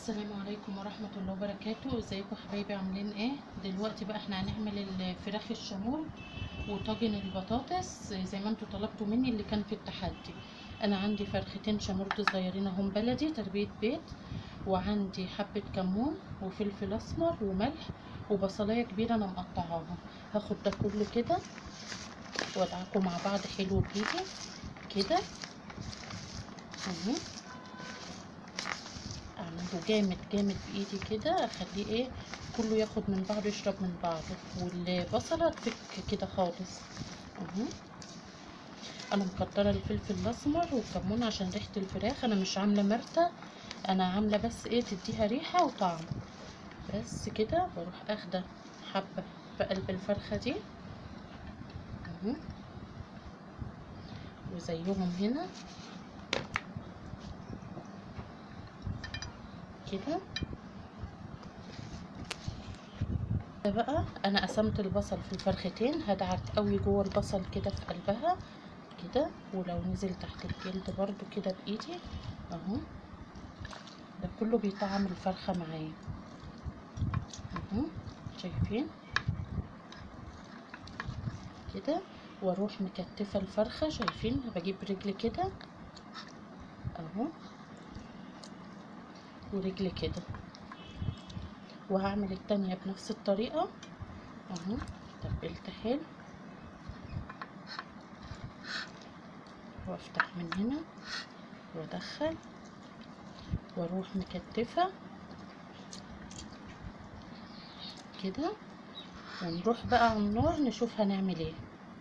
السلام عليكم ورحمة الله وبركاته. ازيكم حبايبي، عاملين ايه؟ دلوقتي بقى احنا هنعمل الفراخ الشامور وطاجن البطاطس زي ما انتوا طلبتوا مني اللي كان في التحدي. انا عندي فرختين شامور صغيرين اهم بلدي تربية بيت، وعندي حبة كمون وفلفل اسمر وملح وبصلاية كبيرة انا مقطعاها. هاخد ده كله كده وادعكه مع بعض حلو بايدي كده اهو، اعمله جامد جامد بايدي كده، اخليه ايه كله ياخد من بعضه يشرب من بعضه، والبصله تفك كده خالص اهو. انا مكتره الفلفل الاسمر والكمون عشان ريحه الفراخ، انا مش عامله مرته، انا عامله بس ايه تديها ريحه وطعم بس كده. بروح اخده حبه في قلب الفرخه دي اهو، وزيهم هنا كده. بقى انا قسمت البصل في الفرختين، هدعك قوي جوه البصل كده في قلبها كده، ولو نزل تحت الجلد برضو كده بايدي اهو. ده كله بيطعم الفرخه معايا اهو، شايفين كده. واروح مكتفه الفرخه، شايفين بجيب رجل كده اهو ورجل كده، وهعمل التانية بنفس الطريقه اهو. تبلت حلو وافتح من هنا وادخل واروح مكتفه كده، ونروح بقى على النار نشوف هنعمل ايه.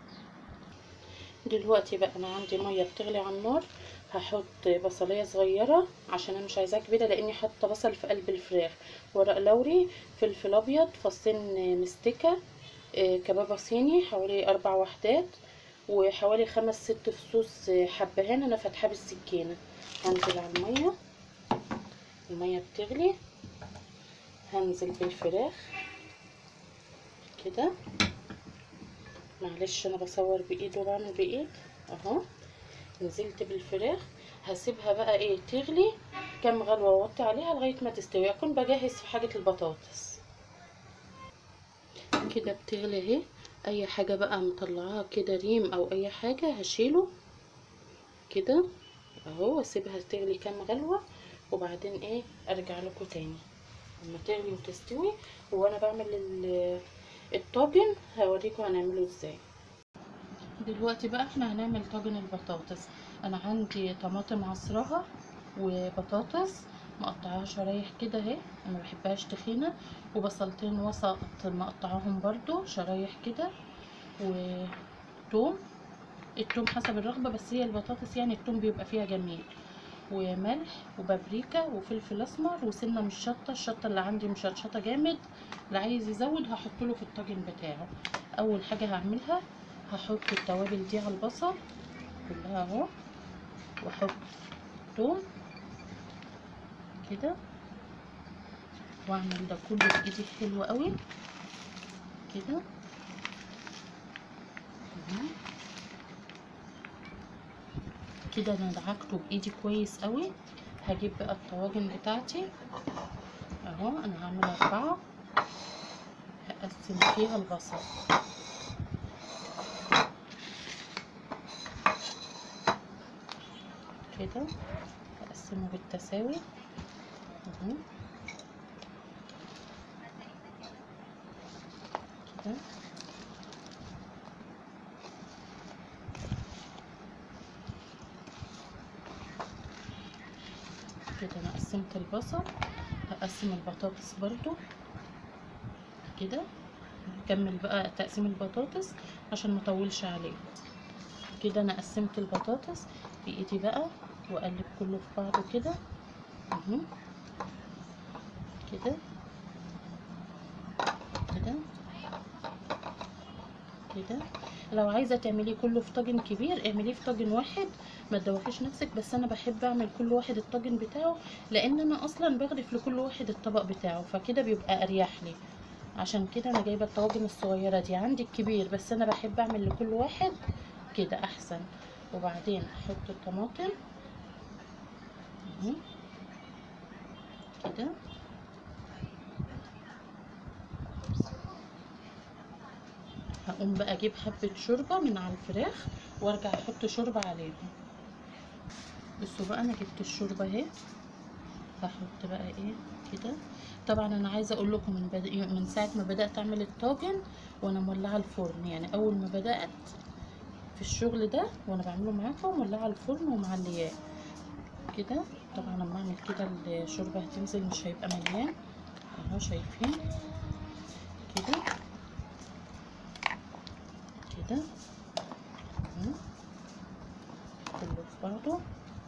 دلوقتي بقى انا عندي ميه بتغلي على النار، هحط بصليه صغيره عشان انا مش عايزاها كبيره لاني حاطه بصل في قلب الفراخ، ورق لوري، فلفل ابيض، فصين مستكه، كبابه صيني حوالي 4 وحدات، وحوالي 5 6 فصوص حبهان انا فاتحاه بالسكينه. هنزل على الميه، الميه بتغلي، هنزل بالفراخ كده. معلش انا بصور بايد وبعمل بايد اهو. نزلت بالفراخ، هسيبها بقى ايه تغلي كام غلوه واوطي عليها لغايه ما تستوي، اكون بجهز في حاجه البطاطس كده. بتغلي اهي، اي حاجه بقى مطلعاها كده ريم او اي حاجه هشيله كده اهو، واسيبها تغلي كام غلوه وبعدين ايه ارجع لكم تاني لما تغلي وتستوي. وانا بعمل الطاجن هوريكم هنعمله ازاي. دلوقتي بقى احنا هنعمل طاجن البطاطس. انا عندي طماطم عصراها وبطاطس مقطعاها شرايح كده اهي، انا مبحبهاش تخينه، وبصلتين وسط مقطعاهم برضو شرايح كده، وتوم، التوم حسب الرغبه بس هي البطاطس يعني التوم بيبقى فيها جميل، وملح وبابريكا وفلفل اسمر وسنه من الشطه، الشطه اللي عندي مشطشطه جامد، اللي عايز يزود هحطله في الطاجن بتاعه. اول حاجه هعملها هحط التوابل دي على البصل كلها اهو، واحط توم كده، واعمل ده كله بايدي حلو قوي كده اهو. كده انا دعكته بايدي كويس قوي. هجيب بقى الطواجن بتاعتي اهو، انا هعمل 4، هقسم فيها البصل كده، هقسمه بالتساوي اهو كده. كده انا قسمت البصل، هقسم البطاطس برضو كده. هكمل بقى تقسيم البطاطس عشان ما اطولش عليكم. كده انا قسمت البطاطس بايدي بقى واقلب كله في بعضه كده اهو كده كده كده. لو عايزه تعمليه كله في طاجن كبير اعمليه في طاجن واحد، ما تدوخيش نفسك، بس انا بحب اعمل كل واحد الطاجن بتاعه لان انا اصلا بغرف لكل واحد الطبق بتاعه، فكده بيبقى اريح لي. عشان كده انا جايبه الطواجن الصغيره دي، عندي الكبير بس انا بحب اعمل لكل واحد كده احسن. وبعدين احط الطماطم اهو كده. هقوم بقى اجيب حبة شوربة من على الفراخ وارجع احط شوربة عليهم. بصوا بقى انا جبت الشوربة اهي، هحط بقى ايه كده. طبعا انا عايزه اقول لكم من ساعه ما بدات اعمل الطاجن وانا مولعه الفرن، يعني اول ما بدات في الشغل ده وانا بعمله معاكم مولعه الفرن ومعلياه كده. طبعا لما اعمل كده الشوربه هتنزل مش هيبقى مليان اهو، شايفين كده كده اهو كله في بعضه.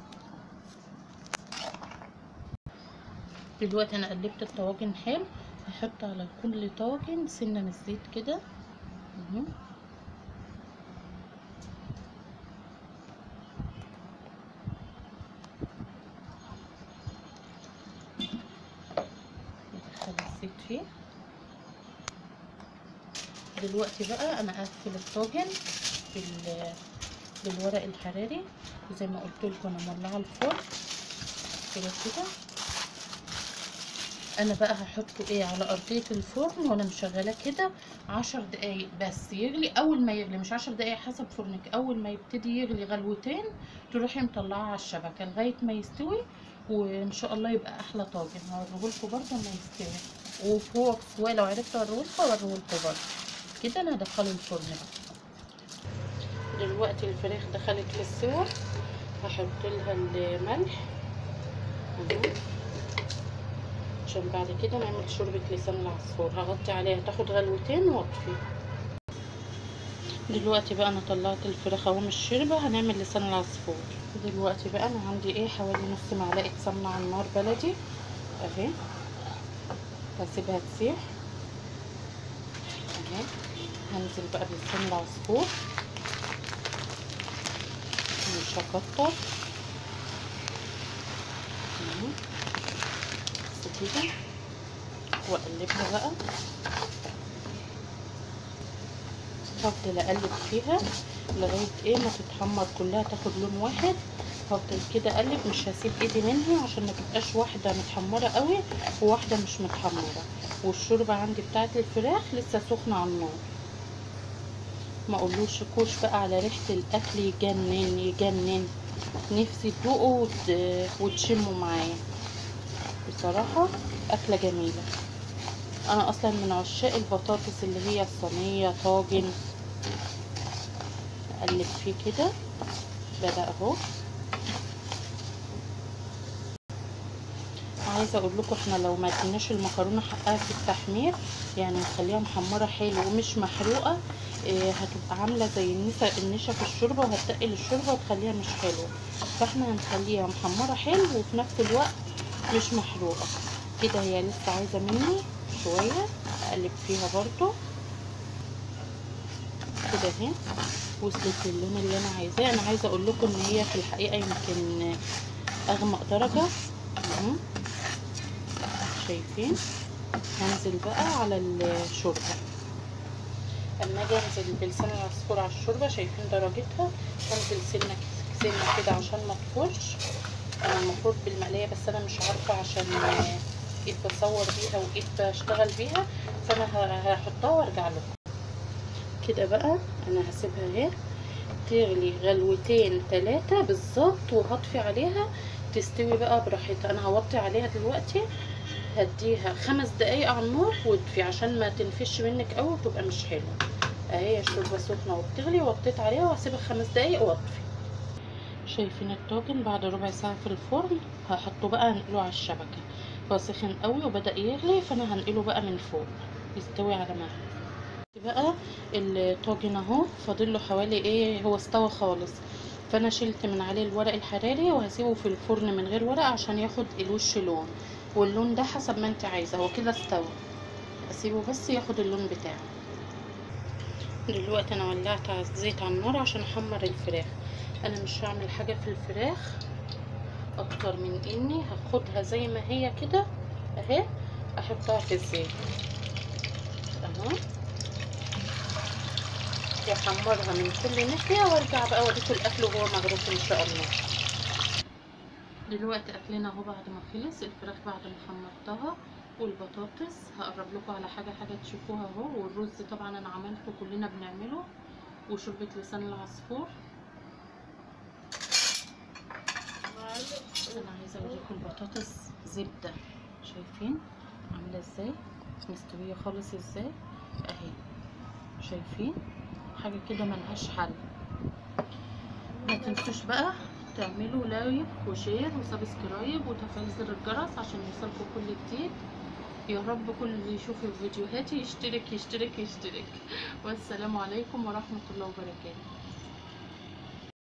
دلوقتي انا قلبت الطواجن حلو، هحط على كل طاجن سنه من الزيت كده اهو. ادخل الزيت فيه. دلوقتي بقى انا اقفل الطاجن بالورق الحراري زي ما قلت لكم، انا مولعه الفرن كده كده. انا بقى هحطه ايه على ارضيه الفرن وانا مشغلاه كده 10 دقايق بس يغلي. اول ما يغلي، مش 10 دقايق حسب فرنك، اول ما يبتدي يغلي غلوتين تروحي مطلعاه على الشبكه لغايه ما يستوي، وان شاء الله يبقى احلى طاجن. هوريهولكم برده ما يستوي، وفوق سواء لو عرفت اوريهولكم برده كده. انا هدخله الفرن بقى. دلوقتي الفراخ دخلت في السوا، هحط لها الملح اهو عشان بعد كده نعمل شوربة لسان العصفور. هغطي عليها تاخد غلوتين واطفي. دلوقتي بقى انا طلعت الفراخ اهو من الشوربة، هنعمل لسان العصفور. دلوقتي بقى انا عندي ايه حوالي نص معلقة سمنة على النار بلدي اهي، هسيبها تسيح اهي. هنزل بقى بلسان العصفور، مش هكتر بس كده، واقلبها بقى. هفضل اقلب فيها لغايه ايه ما تتحمر كلها تاخد لون واحد. هفضل كده اقلب، مش هسيب ايدي منها عشان ما تبقاش واحده متحمره قوي وواحده مش متحمره. والشوربه عندي بتاعت الفراخ لسه سخنه على النار. ما اقولوش كوش بقى على ريحه الاكل، يجنن يجنن، نفسي تدوقوا وتشموا معايا. بصراحه اكله جميله. انا اصلا من عشاق البطاطس اللي هي الصينيه طاجن. اقلب فيه كده بدا اهو. عايزه اقول لكم احنا لو ما اديناش المكرونه حقها في التحمير، يعني نخليها محمره حلو ومش محروقه، هتبقى عامله زي النشا في الشوربه وهتقل الشوربه وتخليها مش حلوه. فاحنا هنخليها محمره حلو وفي نفس الوقت مش محروقه كده. هي لسه عايزه مني شويه، اقلب فيها برضو كده اهي. وصلت للون اللي انا عايزاه. انا عايزه اقول لكم ان هي في الحقيقه يمكن اغمق درجه اهو، شايفين. هنزل بقى على الشوربه. اما اجي انزل بلسان العصفور على الشوربه شايفين درجتها، هنزل سنه سنه كده عشان ما تفورش. انا المفروض بالمقليه بس انا مش عارفه عشان ايد بصور بيها وايد بشتغل بيها، فانا هحطها وارجع لكم. كده بقى انا هسيبها اهي تغلي غلوتين 3 بالظبط، وهطفي عليها تستوي بقى براحتها. انا هوطي عليها دلوقتي، هديها 5 دقايق على النار واطفي عشان ما تنفش منك قوي وتبقى مش حلوه. اهي الشوربه سخنه وبتغلي، وطيت عليها وهسيبها 5 دقايق واطفي. شايفين الطاجن بعد ربع ساعه في الفرن. هحطه بقى هنقله على الشبكه، هو سخن قوي وبدا يغلي، فانا هنقله بقى من فوق يستوي على مهله. بقى الطاجن اهو فاضل له حوالي ايه، هو استوى خالص. فانا شلت من عليه الورق الحراري وهسيبه في الفرن من غير ورق عشان ياخد الوش لون، واللون ده حسب ما انت عايزه. هو كده استوى، اسيبه بس ياخد اللون بتاعه. دلوقتي انا ولعت الزيت على النار عشان احمر الفراخ. انا مش هعمل حاجه في الفراخ اكتر من اني هاخدها زي ما هي كده اهي، احطها في الزيت اهو، واحمرها من كل ناحيه، وارجع بقى اوريكم الاكل وهو مغروف ان شاء الله. دلوقتي اكلنا اهو بعد ما خلص. الفراخ بعد ما حمرتها والبطاطس، هقرب لكم على حاجه تشوفوها اهو. والرز طبعا انا عملته، كلنا بنعمله. وشوربه لسان العصفور. انا عايزه اوريكم البطاطس زبده، شايفين عامله ازاي، مستويه خالص ازاي اهي، شايفين حاجه كده ملهاش حل. ما تنسوش بقى تعملوا لايك وشير وسبسكرايب وتفعيل زر الجرس عشان يوصلكم كل جديد. يا رب كل اللي يشوف فيديوهاتي يشترك. والسلام عليكم ورحمة الله وبركاته.